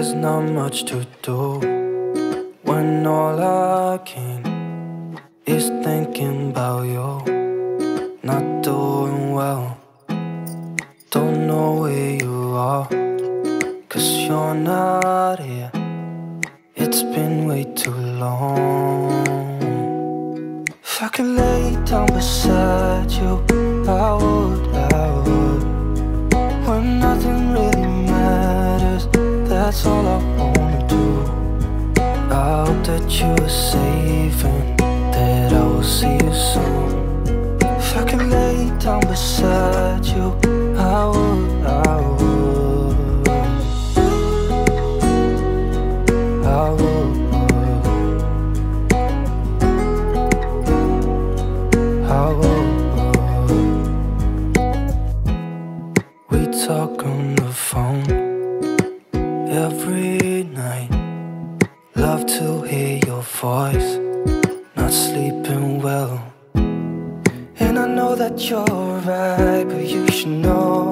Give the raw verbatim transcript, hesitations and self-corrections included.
there's not much to do when all I can is thinking about you. Not doing well, don't know where you are, 'cause you're not here. It's been way too long. If I could lay down beside you, I would, I would. When nothing really matters, that's all I wanna do. I hope that you are safe and that I will see you soon. If I could lay down beside you, I would, I would, I would, I would. We talk on the phone every night. Love to hear your voice. Not sleeping well, and I know that you're right, but you should know